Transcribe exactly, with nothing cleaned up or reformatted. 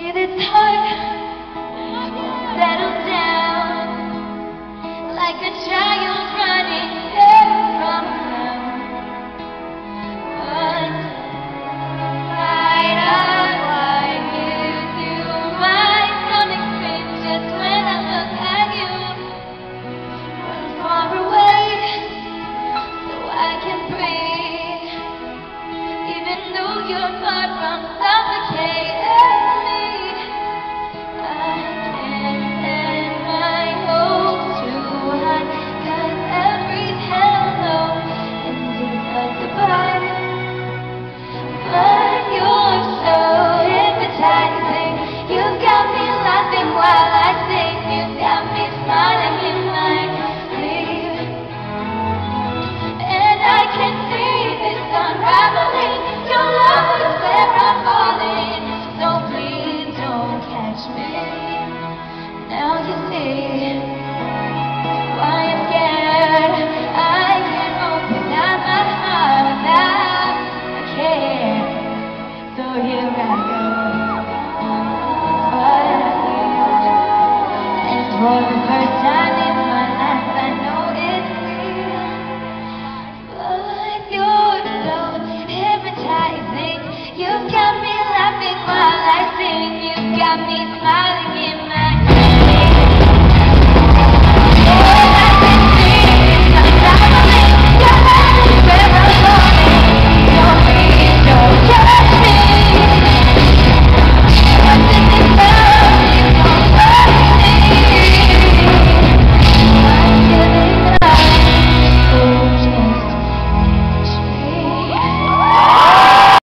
See this heart won't settle down like a child running from home. But why why you do my stomach spin just when I look at you? Run far away so I can breathe, even though you're far from suffocating me. I can't stand my hopes too high, 'cause every hello ends a goodbye. But you're so hypnotizing. You've got me laughing while I sing. You've got me smiling in my sleep, and I can see this unraveling. Your love is where I'm falling, so please don't catch me. Now you see why I'm scared. I can't open up my heart without a care. So here I go. What I feel, and for the first time in my life I know it's real. But you're so hypnotizing. You've got me laughing while I sing. You've got me smiling.